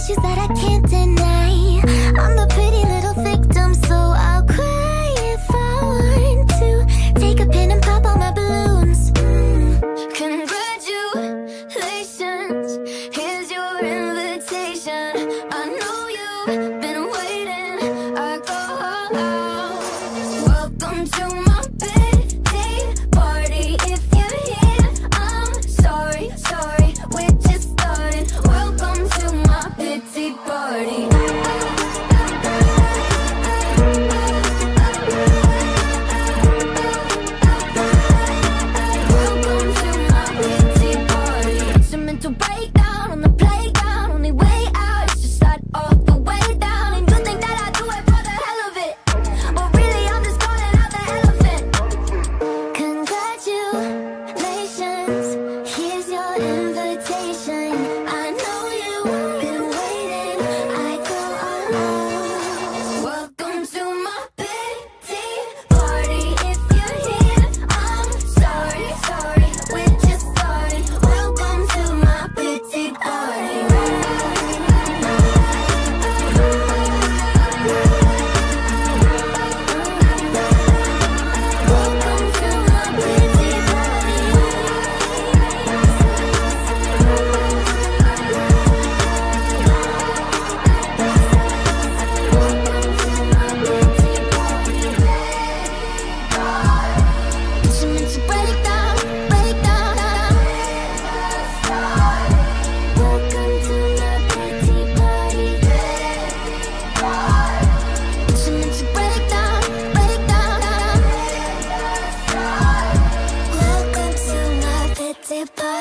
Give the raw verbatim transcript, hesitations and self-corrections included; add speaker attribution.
Speaker 1: issues that I can't deny. I'm the pretty little victim, so I'll cry if I want to. Take a pen and pop all my balloons. mm. Congratulations, here's your invitation. I know you've been waiting. I go out. Welcome to my birthday party. If you're here, I'm sorry, sorry, we're just starting. Welcome to my pity party. Welcome to my pity party. Instrumental breakdown on the playground. Only way out is to start all the way down. And you think that I do it for the hell of it, but really I'm just calling out the elephant. Congratulations, here's your invitation. I know you've been waiting. I go alone. Welcome to my pity party. If you're here, I'm sorry, sorry, we're just starting. Welcome to my pity party. Welcome to my pity party. Instruments break down, break down. Welcome to my pity party. Instruments break down, break down. Welcome to my pity party.